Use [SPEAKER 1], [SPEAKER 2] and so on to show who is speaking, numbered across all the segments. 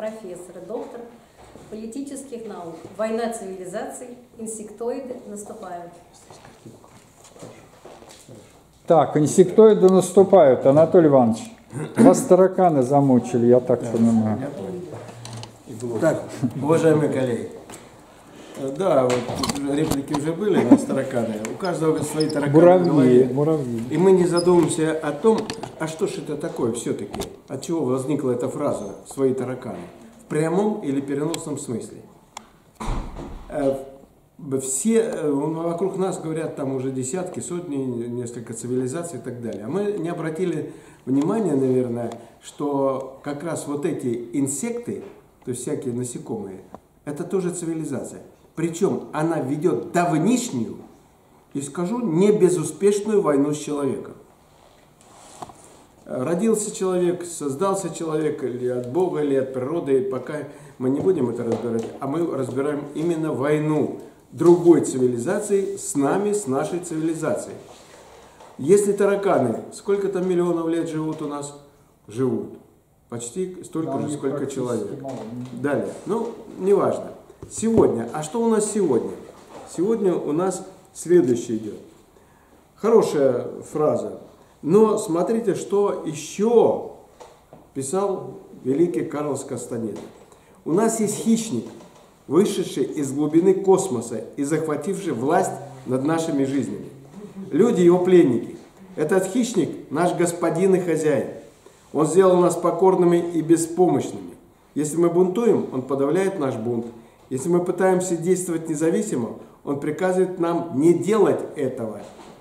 [SPEAKER 1] профессор и доктор политических наук. Война цивилизаций, инсектоиды наступают.
[SPEAKER 2] Так, инсектоиды наступают, Анатолий Иванович. Вас тараканы замучили, я так понимаю.
[SPEAKER 3] Так, уважаемые коллеги, да, вот реплики уже были, у нас тараканы. У каждого свои тараканы в голове.
[SPEAKER 2] Муравьи.
[SPEAKER 3] И мы не задумываемся о том, а что же это такое все-таки? От чего возникла эта фраза «свои тараканы»? В прямом или переносном смысле? Все вокруг нас говорят, там уже десятки, сотни, несколько цивилизаций и так далее. А мы не обратили внимания, наверное, что как раз вот эти инсекты, то есть всякие насекомые, это тоже цивилизация. Причем она ведет давнишнюю, и скажу, не безуспешную войну с человеком. Родился человек, создался человек, или от Бога, или от природы, и пока мы не будем это разбирать, а мы разбираем именно войну другой цивилизации с нами, с нашей цивилизацией. Если тараканы, сколько там миллионов лет живут у нас? Живут. Почти столько же, сколько человек. Далее. Ну, неважно. Сегодня. А что у нас сегодня? Сегодня у нас следующее идет. Хорошая фраза. Но смотрите, что еще писал великий Карлос Кастанеда. У нас есть хищник, вышедший из глубины космоса и захвативший власть над нашими жизнями. Люди его пленники. Этот хищник наш господин и хозяин. Он сделал нас покорными и беспомощными. Если мы бунтуем, он подавляет наш бунт. Если мы пытаемся действовать независимо, он приказывает нам не делать этого.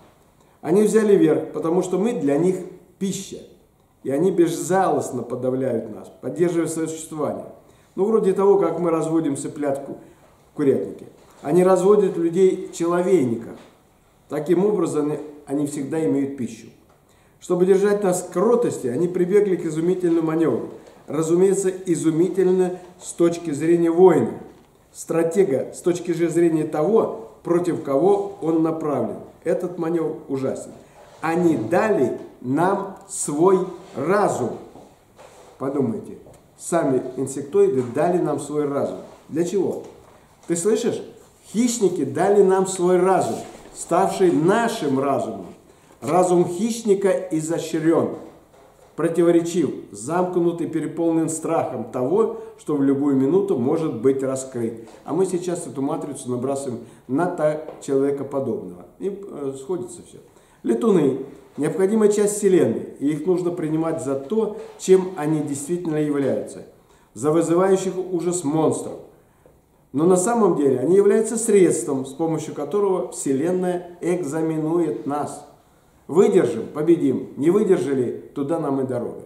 [SPEAKER 3] Они взяли верх, потому что мы для них пища. И они безжалостно подавляют нас, поддерживая свое существование. Ну, вроде того, как мы разводим цыплят в курятнике. Они разводят людей в человейниках. Таким образом, они всегда имеют пищу. Чтобы держать нас в кротости, они прибегли к изумительному маневру. Разумеется, изумительно с точки зрения воина. Стратега с точки зрения того, против кого он направлен. Этот маневр ужасен. Они дали нам свой разум. Подумайте, сами инсектоиды дали нам свой разум. Для чего? Ты слышишь? Хищники дали нам свой разум, ставший нашим разумом. Разум хищника изощрен, противоречив, замкнут и переполнен страхом того, что в любую минуту может быть раскрыт. А мы сейчас эту матрицу набрасываем на человекоподобного. И сходится все. Летуны – необходимая часть Вселенной, и их нужно принимать за то, чем они действительно являются. За вызывающих ужас монстров. Но на самом деле они являются средством, с помощью которого Вселенная экзаменует нас. Выдержим, победим. Не выдержали, туда нам и дорога.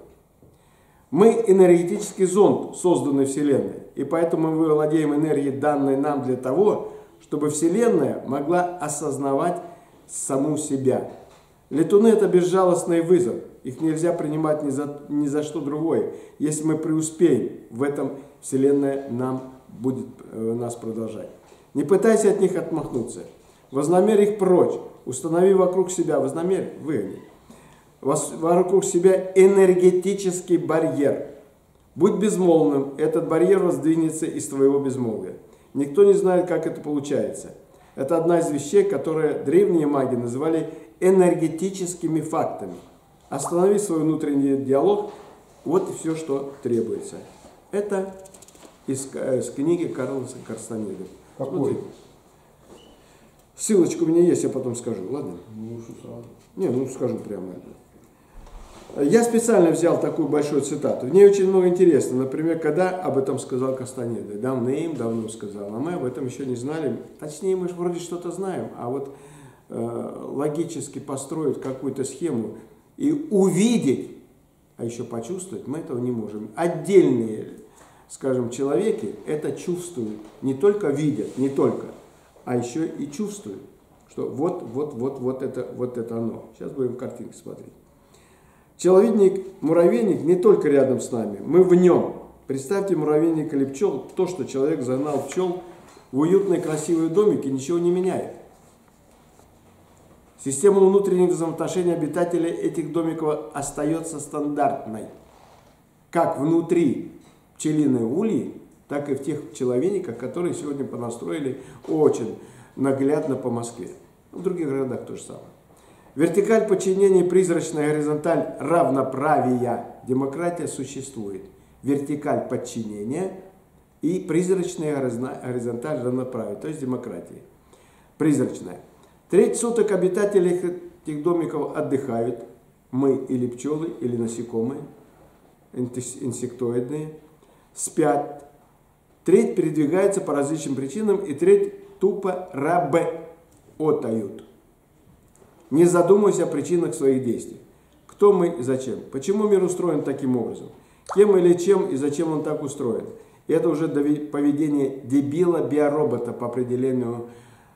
[SPEAKER 3] Мы энергетический зонд, созданный Вселенной. И поэтому мы владеем энергией, данной нам для того, чтобы Вселенная могла осознавать саму себя. Летуны – это безжалостный вызов. Их нельзя принимать ни за что другое. Если мы преуспеем в этом, Вселенная будет нас продолжать. Не пытайся от них отмахнуться. Вознамерь их прочь. Установи вокруг себя, выгони, вокруг себя энергетический барьер. Будь безмолвным, этот барьер воздвинется из твоего безмолвия. Никто не знает, как это получается. Это одна из вещей, которые древние маги называли энергетическими фактами. Останови свой внутренний диалог, вот и все, что требуется. Это из книги Карлоса Кастанеды.
[SPEAKER 2] Какой?
[SPEAKER 3] Ссылочка у меня есть, я потом скажу, ладно? Не, скажу прямо это. Я специально взял такую большую цитату. В ней очень много интересного. Например, когда об этом сказал Кастанеда. Давным-давно сказал. А мы об этом еще не знали. Точнее, мы же вроде что-то знаем. А вот логически построить какую-то схему и увидеть, а еще почувствовать, мы этого не можем. Отдельные, скажем, человеки это чувствуют. Не только видят, а еще и чувствуют, что вот это оно. Сейчас будем картинки смотреть. Муравейник не только рядом с нами, мы в нем. Представьте муравейник или пчел, то, что человек загнал пчел в уютные красивые домики, ничего не меняет. Система внутренних взаимоотношений обитателей этих домиков остается стандартной. Как внутри пчелиной ульи, так и в тех пчеловинниках, которые сегодня понастроили очень наглядно по Москве. В других городах то же самое. Вертикаль подчинения, призрачная горизонталь равноправия, демократия существует. Вертикаль подчинения и призрачная горизонталь равноправия, то есть демократия. Призрачная. Треть суток обитатели этих домиков отдыхают. Мы или пчелы, или насекомые, инсектоидные, спят. Треть передвигается по различным причинам, и треть тупо работают, не задумываясь о причинах своих действий. Кто мы и зачем? Почему мир устроен таким образом? Кем или чем и зачем он так устроен? И это уже поведение дебила-биоробота по определению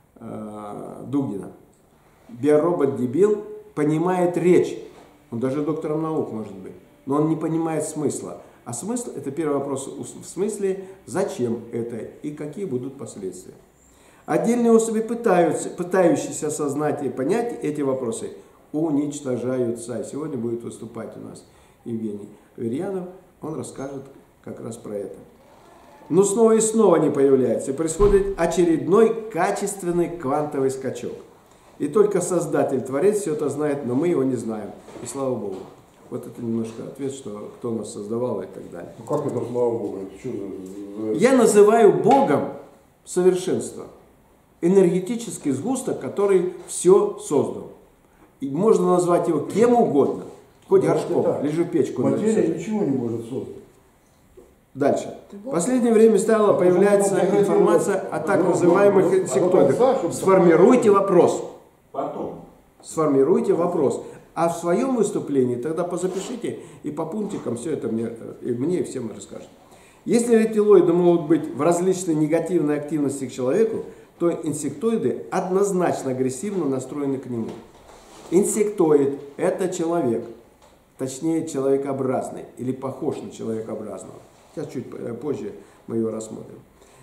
[SPEAKER 3] Дугина. Биоробот-дебил понимает речь. Он даже доктором наук может быть. Но он не понимает смысла. А смысл – это первый вопрос в смысле, зачем это и какие будут последствия. Отдельные особи, пытающиеся осознать и понять эти вопросы, уничтожаются. Сегодня будет выступать у нас Евгений Аверьянов. Он расскажет как раз про это. Но снова и снова они появляются. И происходит очередной качественный квантовый скачок. И только Создатель, Творец все это знает, но мы его не знаем. И слава Богу. Вот это немножко ответ, что кто нас создавал и так далее.
[SPEAKER 4] Ну как это слава Богу? Это что за...
[SPEAKER 3] Я называю Богом совершенство. Энергетический сгусток, который все создал. И можно назвать его кем угодно. Хоть горшком, лежу печку.
[SPEAKER 4] Материя ничего не может создать.
[SPEAKER 3] Дальше. В последнее время стала появляться информация о так называемых инсектоидах. Сформируйте вопрос.
[SPEAKER 5] Потом.
[SPEAKER 3] Сформируйте вопрос. А в своем выступлении тогда позапишите и по пунктикам все это мне и всем расскажете. Если рептилоиды могут быть в различной негативной активности к человеку, то инсектоиды однозначно агрессивно настроены к нему. Инсектоид – это человек, точнее человекообразный или похож на человекообразного. Сейчас чуть позже мы его рассмотрим.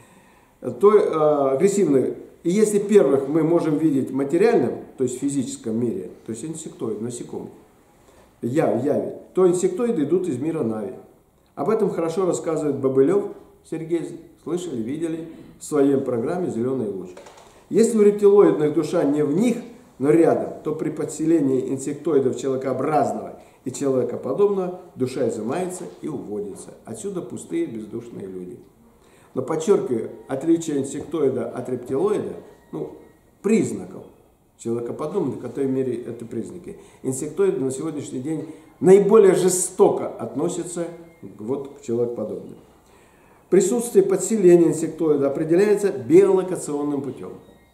[SPEAKER 3] То агрессивный. И если первых мы можем видеть в материальном, то есть в физическом мире, то есть инсектоид, насекомый, яве, то инсектоиды идут из мира Нави. Об этом хорошо рассказывает Бобылев Сергей, слышали, видели в своей программе «Зеленый луч». Если у рептилоидных душа не в них, но рядом, то при подселении инсектоидов человекообразного и человекоподобного душа изымается и уводится. Отсюда пустые бездушные люди. Но подчеркиваю, отличие инсектоида от рептилоида, признаков человекоподобных, в которой мере это признаки. Инсектоиды на сегодняшний день наиболее жестоко относятся к человекоподобным. Присутствие подселения инсектоида определяется биолокационным путем.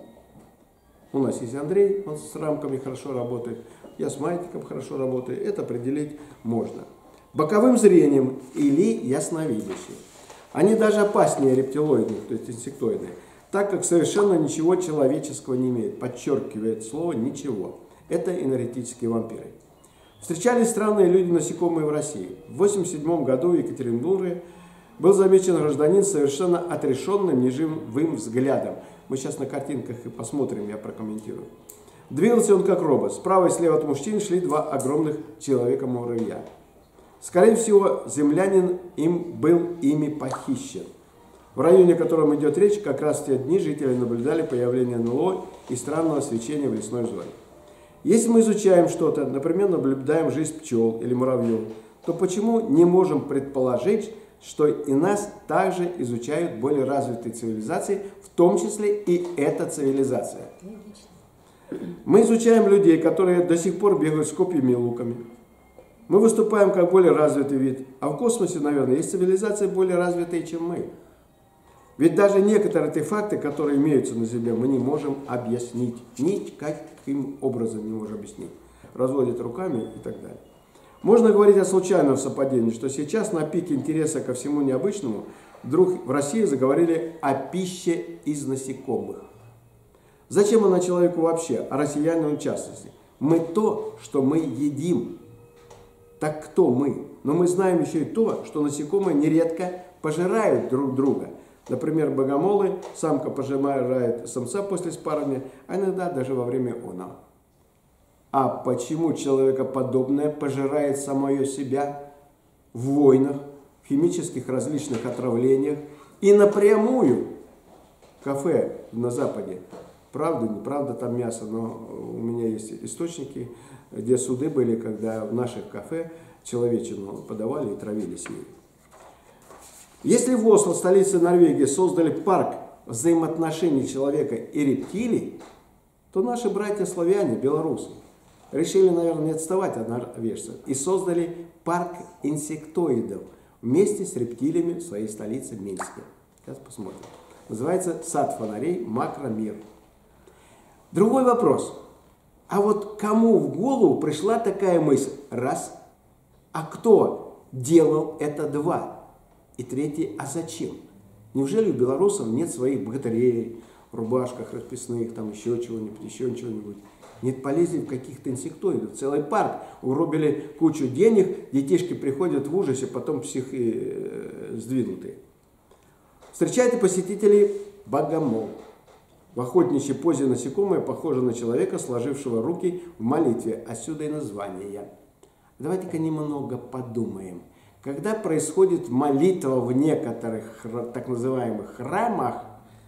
[SPEAKER 3] У нас есть Андрей, он с рамками хорошо работает, я с маятником хорошо работаю, это определить можно. Боковым зрением или ясновидящим. Они даже опаснее рептилоидных, то есть инсектоидных, так как совершенно ничего человеческого не имеют. Подчеркивает слово «ничего». Это энергетические вампиры. Встречались странные люди-насекомые в России. В 1987 году в Екатеринбурге был замечен гражданин с совершенно отрешенным, неживым взглядом. Мы сейчас на картинках и посмотрим, я прокомментирую. Двигался он как робот. Справа и слева от мужчин шли два огромных человека-муравья. Скорее всего, землянин был ими похищен. В районе, о котором идет речь, как раз в те дни жители наблюдали появление НЛО и странного свечения в лесной зоне. Если мы изучаем что-то, например, наблюдаем жизнь пчел или муравьев, то почему не можем предположить, что и нас также изучают более развитые цивилизации, в том числе и эта цивилизация? Мы изучаем людей, которые до сих пор бегают с копьями и луками. Мы выступаем как более развитый вид, а в космосе, наверное, есть цивилизации более развитые, чем мы. Ведь даже некоторые артефакты, которые имеются на Земле, мы не можем объяснить. Никаким образом не можем объяснить. Разводят руками и так далее. Можно говорить о случайном совпадении, что сейчас на пике интереса ко всему необычному вдруг в России заговорили о пище из насекомых. Зачем она человеку вообще, а россиянам в частности? Мы то, что мы едим. Так кто мы? Но мы знаем еще и то, что насекомые нередко пожирают друг друга. Например, богомолы, самка пожирает самца после спаривания, а иногда даже во время она. А почему человекоподобное пожирает самое себя в войнах? в химических различных отравлениях и напрямую кафе на Западе. Правда, неправда там мясо, но у меня есть источники, где суды были, когда в наших кафе человечину подавали и травились ею. Если в Осло, столице Норвегии, создали парк взаимоотношений человека и рептилий, то наши братья-славяне, белорусы, решили, наверное, не отставать от норвежцев и создали парк инсектоидов вместе с рептилиями в своей столице Минске. Сейчас посмотрим. Называется «Сад фонарей. Макромир». Другой вопрос. А вот кому в голову пришла такая мысль? Раз. А кто делал это? Два. И третий. А зачем? Неужели у белорусов нет своих богатырей, в рубашках расписных, там еще чего-нибудь, еще чего-нибудь? Нет, полезли в каких-то инсектоидов. Целый парк. Угробили кучу денег, детишки приходят в ужасе, потом психи сдвинутые. Встречайте посетителей богомол. В охотничьей позе насекомое похоже на человека, сложившего руки в молитве. Отсюда и название. Давайте-ка немного подумаем. Когда происходит молитва в некоторых так называемых храмах,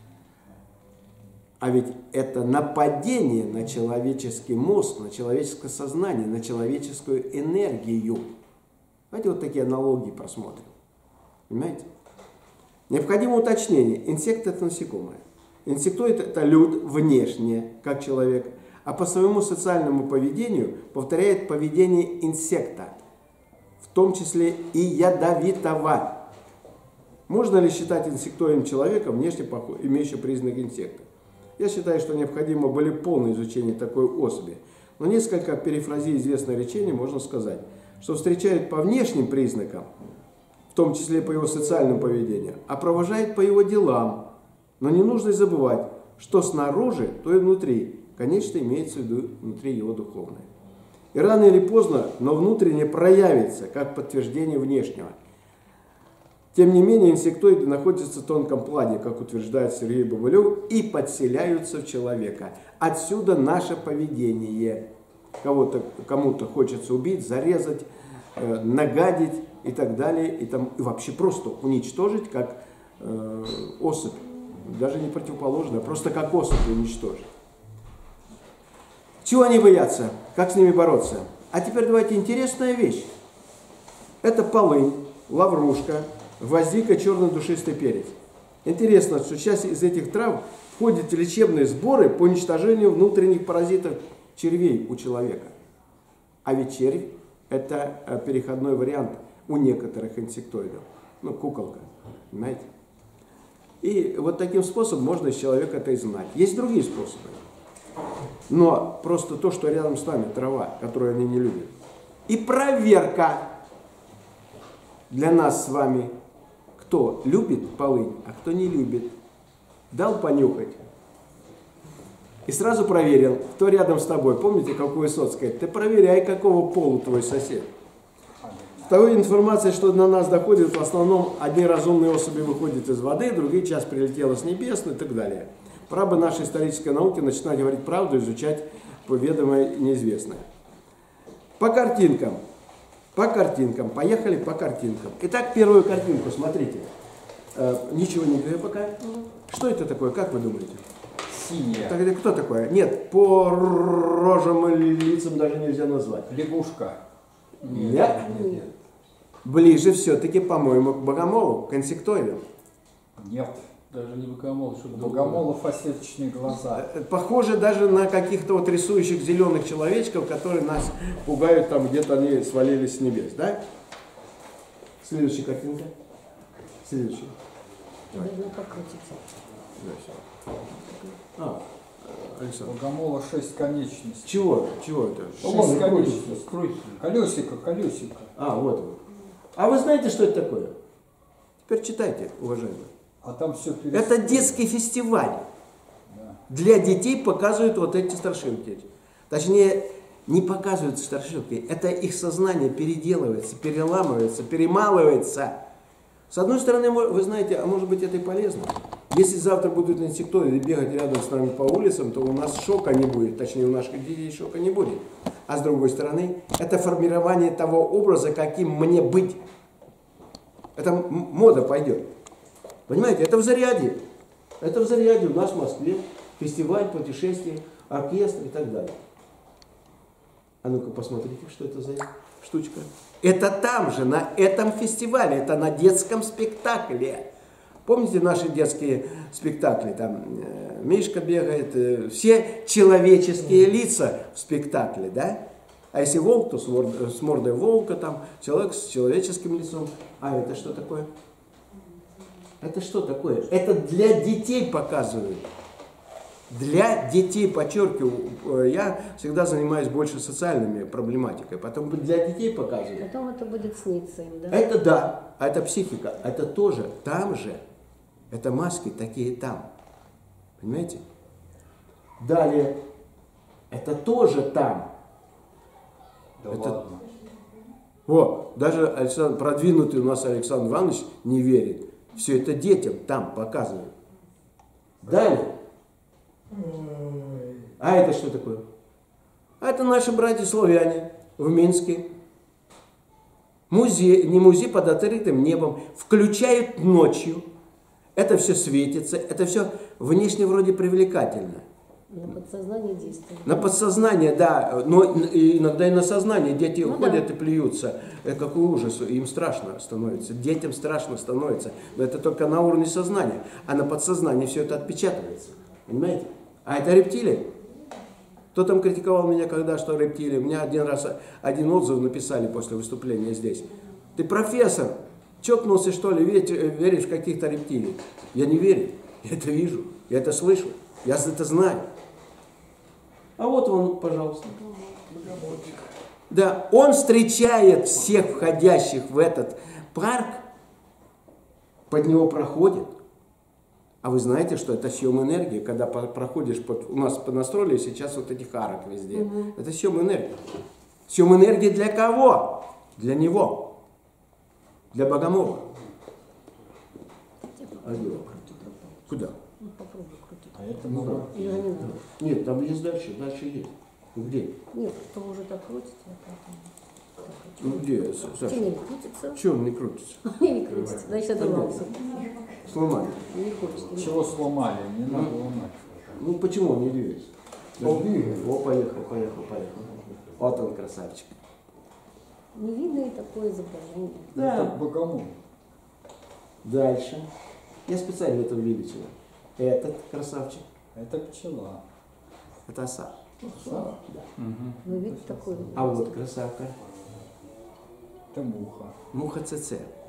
[SPEAKER 3] а ведь это нападение на человеческий мозг, на человеческое сознание, на человеческую энергию. Давайте вот такие аналогии просмотрим. Понимаете? Необходимо уточнение. Инсект – это насекомое. Инсектоид – это люд внешне, как человек, а по своему социальному поведению повторяет поведение инсекта, в том числе и ядовитого. Можно ли считать инсектоидом человека, внешне имеющего признаки инсекта? Я считаю, что необходимо более полное изучение такой особи. Но несколько перефразий известного речения можно сказать, что встречают по внешним признакам, в том числе по его социальному поведению, а провожает по его делам. Но не нужно забывать, что снаружи, то и внутри. Конечно, имеется в виду внутри его духовное. И рано или поздно, но внутренне проявится, как подтверждение внешнего. Тем не менее, инсектоиды находятся в тонком плане, как утверждает Сергей Бабылев, и подселяются в человека. Отсюда наше поведение. Кому-то хочется убить, зарезать, нагадить и так далее. И вообще просто уничтожить, как особь. Даже не противоположно, а просто как особь уничтожить. Чего они боятся? Как с ними бороться? А теперь давайте интересная вещь. Это полынь, лаврушка, гвоздика, черный душистый перец. Интересно, что часть из этих трав входит в лечебные сборы по уничтожению внутренних паразитов червей у человека. А ведь червь – это переходной вариант у некоторых инсектоидов. Ну, куколка, понимаете? И вот таким способом можно из человека это изгнать. Есть другие способы. Но просто то, что рядом с нами, трава, которую они не любят. И проверка для нас с вами, кто любит полынь, а кто не любит. Дал понюхать. И сразу проверил, кто рядом с тобой. Помните, как у Высоцкой? Ты проверяй, какого пола твой сосед. Вторая информация, что на нас доходит, в основном одни разумные особи выходят из воды, другие часть прилетела с небес и так далее. Пора бы нашей исторической науке начинать говорить правду, изучать поведомое и неизвестное. По картинкам. Поехали по картинкам. Итак, первую картинку, смотрите. Ничего не говорю пока. Что это такое, как вы думаете?
[SPEAKER 2] Синяя.
[SPEAKER 3] Так, это кто такое? Нет, по рожам и лицам даже нельзя назвать.
[SPEAKER 2] Лягушка.
[SPEAKER 3] Нет. Ближе все-таки, по-моему, к богомолу, к инсектоидам.
[SPEAKER 2] Нет.
[SPEAKER 5] Даже не богомол, что
[SPEAKER 2] У богомолов осеточные глаза.
[SPEAKER 3] Похоже даже на каких-то вот рисующих зеленых человечков, которые нас пугают, там где-то они свалились с небес, да? Следующая картинка. Следующая.
[SPEAKER 1] Должно покрутиться.
[SPEAKER 3] Александр.
[SPEAKER 2] У богомола 6 конечностей.
[SPEAKER 3] Чего это?
[SPEAKER 2] 6 конечностей. Колесико.
[SPEAKER 3] Вот. А вы знаете, что это такое? Теперь читайте, уважаемые.
[SPEAKER 2] А там все
[SPEAKER 3] Это детский фестиваль.
[SPEAKER 2] Да.
[SPEAKER 3] Для детей показывают вот эти страшилки. Точнее, не показывают страшилки. Это их сознание переделывается, переламывается, перемалывается. С одной стороны, вы знаете, а может быть это и полезно. Если завтра будут инсектоиды бегать рядом с нами по улицам, то у нас шока не будет. Точнее, у наших детей шока не будет. А с другой стороны, это формирование того образа, каким мне быть. Это мода пойдет. Понимаете, это в Зарядье. Это в Зарядье у нас в Москве. Фестиваль путешествий, оркестр и так далее. А ну-ка посмотрите, что это за штучка. Это там же, на этом фестивале, это на детском спектакле. Помните наши детские спектакли? Там Мишка бегает, все человеческие лица в спектакле, да? А если волк, то с мордой волка, там человек с человеческим лицом. А это что такое? Это что такое? Это для детей показывают. Для детей, подчеркиваю, я всегда занимаюсь больше социальными проблематикой, потом для детей показываю.
[SPEAKER 1] Потом это будет сниться им, да?
[SPEAKER 3] Это да, а это психика, это тоже там же, это маски такие там, понимаете? Далее, это тоже там.
[SPEAKER 2] Да
[SPEAKER 3] это...
[SPEAKER 2] ладно.
[SPEAKER 3] Вот, даже продвинутый у нас Александр Иванович не верит. Все это детям там показывают. Далее. А это что такое? А это наши братья-славяне в Минске. Музей, не музей под открытым небом. Включают ночью. Это все светится. Это все внешне вроде привлекательно.
[SPEAKER 1] На подсознание действует.
[SPEAKER 3] На подсознание, да. Но иногда и на сознание. Дети уходят и плюются. Какой ужас. Им страшно становится. Детям страшно становится. Но это только на уровне сознания. А на подсознании все это отпечатывается. Понимаете? А это рептилии. Кто там критиковал меня, когда что рептилии? Мне один отзыв написали после выступления здесь. Ты профессор, чокнулся что ли, веришь в каких-то рептилий? Я не верю, я это вижу, я это слышу, я это знаю. А вот он, пожалуйста. Да, он встречает всех входящих в этот парк, под него проходит. А вы знаете, что это съем энергии, когда проходишь, у нас понастроили сейчас вот этих арок везде. Это съем энергии. Съем энергии для кого? Для него. Для Богомола. Куда?
[SPEAKER 1] Ну, попробуй крутить.
[SPEAKER 2] А это надо.
[SPEAKER 1] Или не надо?
[SPEAKER 3] Нет, там есть дальше есть. Где?
[SPEAKER 1] Нет, то уже так крутите, а потом...
[SPEAKER 3] Ну где, Саша?
[SPEAKER 1] Что, не крутится?
[SPEAKER 3] Чего он не крутится?
[SPEAKER 1] Не крутится, значит, это ломался.
[SPEAKER 3] Сломали.
[SPEAKER 1] Не хочет.
[SPEAKER 2] Чего сломали? Не надо ломать.
[SPEAKER 3] Ну почему он не двигается?
[SPEAKER 4] Он двигается.
[SPEAKER 3] О, поехал. Вот он красавчик.
[SPEAKER 1] Не видно и такое изображение.
[SPEAKER 2] Это Богомол.
[SPEAKER 3] Дальше. Я специально это увеличил. Этот красавчик.
[SPEAKER 2] Это пчела.
[SPEAKER 3] Это оса.
[SPEAKER 1] Ну, вид такой.
[SPEAKER 3] А вот красавка.
[SPEAKER 2] Это муха.
[SPEAKER 3] Муха ЦЦ.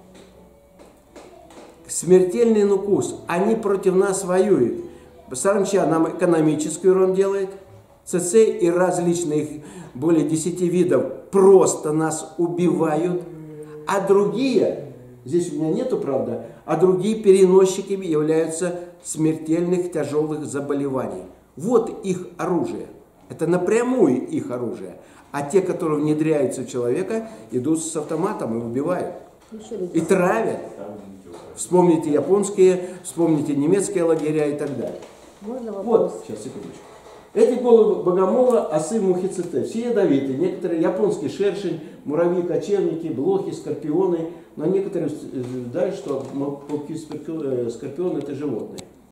[SPEAKER 3] Смертельный укус. Они против нас воюют. Саранча нам экономический урон делает. ЦЦ и различных более 10 видов просто нас убивают. А другие, здесь у меня нету, правда, а другие переносчиками являются смертельных тяжелых заболеваний. Вот их оружие. Это напрямую их оружие. А те, которые внедряются в человека, идут с автоматом и убивают. И травят. Вспомните японские, вспомните немецкие лагеря и так далее.
[SPEAKER 1] Можно вопрос?
[SPEAKER 3] Вот, сейчас, секундочку. Эти головы богомола, осы, мухи, ЦЦ, все ядовитые. Некоторые японский шершень, муравьи, кочевники, блохи, скорпионы. Но некоторые утверждают, что пауки, скорпионы это животные.